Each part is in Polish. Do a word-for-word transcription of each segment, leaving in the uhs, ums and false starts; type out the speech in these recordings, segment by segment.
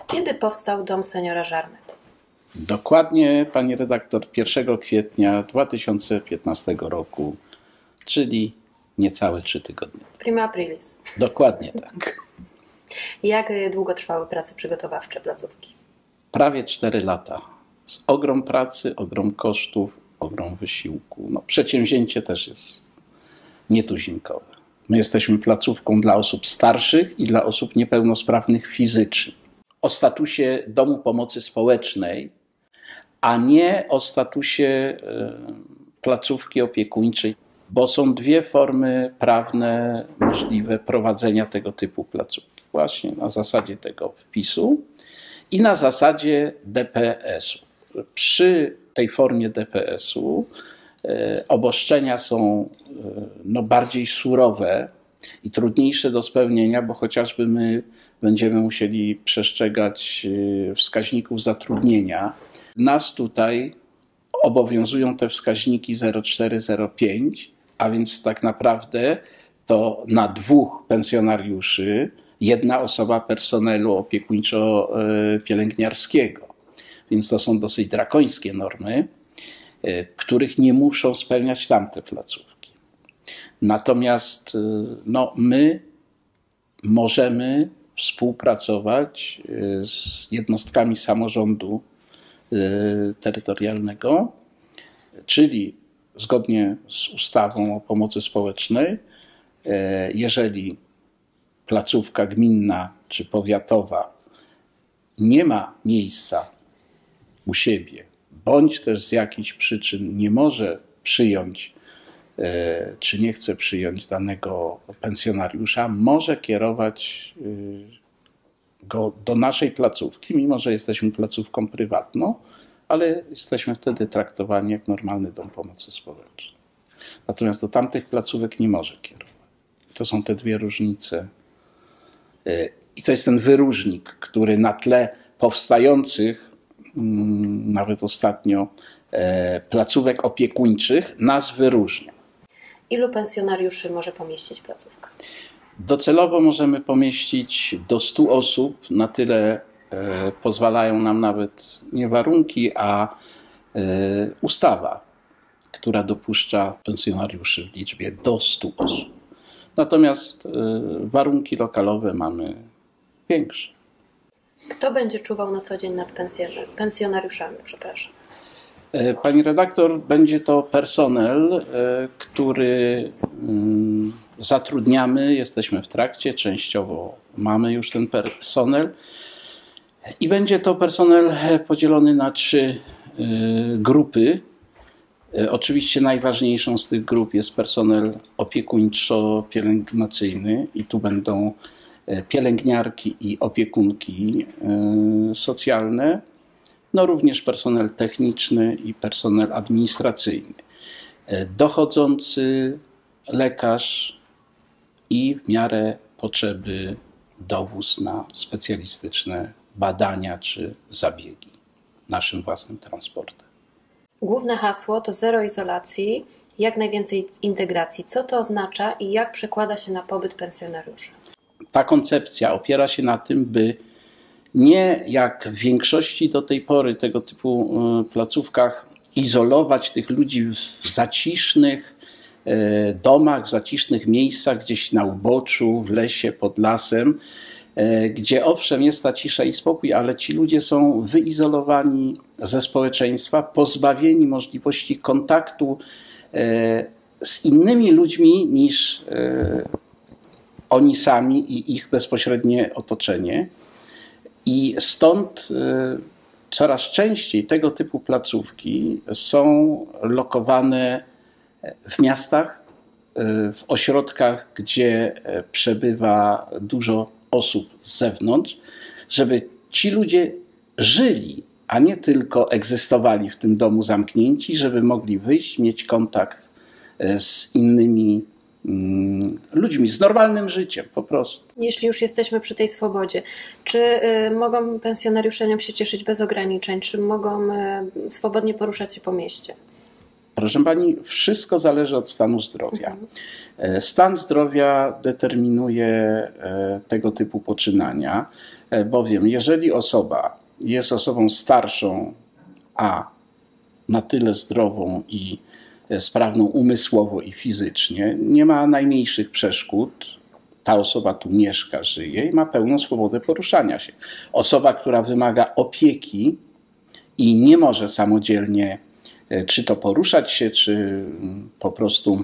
Kiedy powstał Dom Seniora Żarnet? Dokładnie, pani redaktor, pierwszego kwietnia dwa tysiące piętnastego roku, czyli niecałe trzy tygodnie. Prima aprilis. Dokładnie tak. Jak długo trwały prace przygotowawcze placówki? Prawie cztery lata. Z ogrom pracy, ogrom kosztów, ogrom wysiłku. No, przedsięwzięcie też jest nietuzinkowe. My jesteśmy placówką dla osób starszych i dla osób niepełnosprawnych fizycznie. O statusie Domu Pomocy Społecznej, a nie o statusie placówki opiekuńczej, bo są dwie formy prawne możliwe prowadzenia tego typu placówki. Właśnie na zasadzie tego wpisu i na zasadzie D P S u. Przy tej formie D P S u obostrzenia są no, bardziej surowe i trudniejsze do spełnienia, bo chociażby my będziemy musieli przestrzegać wskaźników zatrudnienia. Nas tutaj obowiązują te wskaźniki zero cztery zero pięć, a więc tak naprawdę to na dwóch pensjonariuszy jedna osoba personelu opiekuńczo-pielęgniarskiego. Więc to są dosyć drakońskie normy, których nie muszą spełniać tamte placówki. Natomiast no, my możemy współpracować z jednostkami samorządu terytorialnego, czyli zgodnie z ustawą o pomocy społecznej, jeżeli placówka gminna czy powiatowa nie ma miejsca u siebie, bądź też z jakichś przyczyn nie może przyjąć, czy nie chce przyjąć danego pensjonariusza, może kierować go do naszej placówki, mimo że jesteśmy placówką prywatną, ale jesteśmy wtedy traktowani jak normalny dom pomocy społecznej. Natomiast do tamtych placówek nie może kierować. To są te dwie różnice. I to jest ten wyróżnik, który na tle powstających, nawet ostatnio, placówek opiekuńczych nas wyróżnia. Ilu pensjonariuszy może pomieścić placówka? Docelowo możemy pomieścić do stu osób. Na tyle pozwalają nam nawet nie warunki, a ustawa, która dopuszcza pensjonariuszy w liczbie do stu osób. Natomiast warunki lokalowe mamy większe. Kto będzie czuwał na co dzień nad pensjonariuszami? Przepraszam. Pani redaktor, będzie to personel, który zatrudniamy, jesteśmy w trakcie, częściowo mamy już ten personel i będzie to personel podzielony na trzy grupy. Oczywiście najważniejszą z tych grup jest personel opiekuńczo-pielęgnacyjny i tu będą pielęgniarki i opiekunki socjalne, no również personel techniczny i personel administracyjny, dochodzący lekarz i w miarę potrzeby dowóz na specjalistyczne badania czy zabiegi naszym własnym transportem. Główne hasło to zero izolacji, jak najwięcej integracji. Co to oznacza i jak przekłada się na pobyt pensjonariuszy? Ta koncepcja opiera się na tym, by nie jak w większości do tej pory tego typu placówkach izolować tych ludzi w zacisznych domach, w zacisznych miejscach, gdzieś na uboczu, w lesie, pod lasem, gdzie owszem jest ta cisza i spokój, ale ci ludzie są wyizolowani ze społeczeństwa, pozbawieni możliwości kontaktu z innymi ludźmi niż oni sami i ich bezpośrednie otoczenie. I stąd coraz częściej tego typu placówki są lokowane w miastach, w ośrodkach, gdzie przebywa dużo osób z zewnątrz, żeby ci ludzie żyli, a nie tylko egzystowali w tym domu zamknięci, żeby mogli wyjść, mieć kontakt z innymi ludźmi, z normalnym życiem po prostu. Jeśli już jesteśmy przy tej swobodzie, czy y, mogą pensjonariusze nią się cieszyć bez ograniczeń, czy mogą y, swobodnie poruszać się po mieście? Proszę pani, wszystko zależy od stanu zdrowia. Stan zdrowia determinuje tego typu poczynania, bowiem jeżeli osoba jest osobą starszą, a na tyle zdrową i sprawną umysłowo i fizycznie, nie ma najmniejszych przeszkód, ta osoba tu mieszka, żyje i ma pełną swobodę poruszania się. Osoba, która wymaga opieki i nie może samodzielnie czy to poruszać się, czy po prostu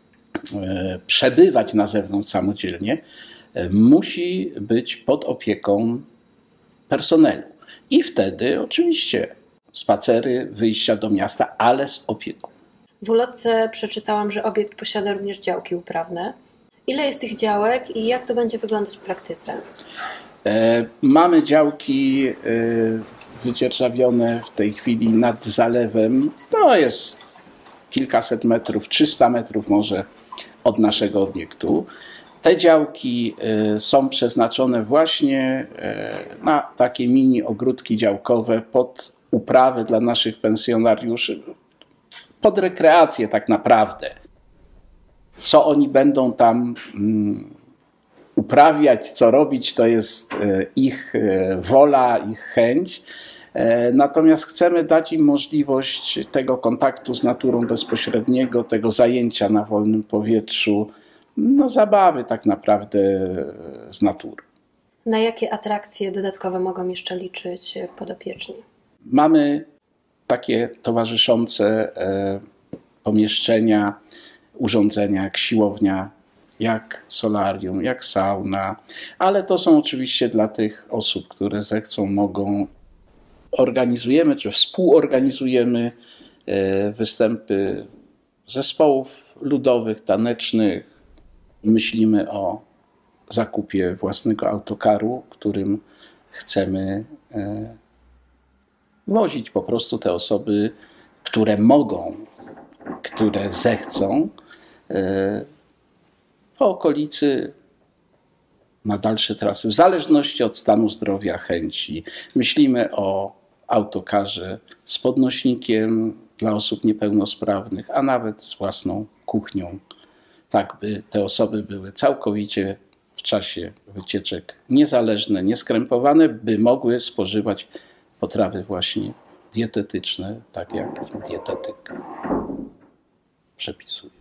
przebywać na zewnątrz samodzielnie, musi być pod opieką personelu. I wtedy oczywiście spacery, wyjścia do miasta, ale z opieką. W ulotce przeczytałam, że obiekt posiada również działki uprawne. Ile jest tych działek i jak to będzie wyglądać w praktyce? Mamy działki wydzierżawione w tej chwili nad zalewem. To jest kilkaset metrów, trzysta metrów może od naszego obiektu. Te działki są przeznaczone właśnie na takie mini ogródki działkowe pod uprawę dla naszych pensjonariuszy, pod rekreację tak naprawdę. Co oni będą tam uprawiać, co robić, to jest ich wola, ich chęć. Natomiast chcemy dać im możliwość tego kontaktu z naturą bezpośredniego, tego zajęcia na wolnym powietrzu, no zabawy tak naprawdę z natury. Na jakie atrakcje dodatkowe mogą jeszcze liczyć podopieczni? Mamy takie towarzyszące pomieszczenia, urządzenia jak siłownia, jak solarium, jak sauna, ale to są oczywiście dla tych osób, które zechcą, mogą. Organizujemy czy współorganizujemy występy zespołów ludowych, tanecznych. Myślimy o zakupie własnego autokaru, którym chcemy wozić po prostu te osoby, które mogą, które zechcą, po okolicy na dalsze trasy, w zależności od stanu zdrowia, chęci. Myślimy o autokarze z podnośnikiem dla osób niepełnosprawnych, a nawet z własną kuchnią, tak by te osoby były całkowicie w czasie wycieczek niezależne, nieskrępowane, by mogły spożywać potrawy właśnie dietetyczne, tak jak im dietetyk przepisuje.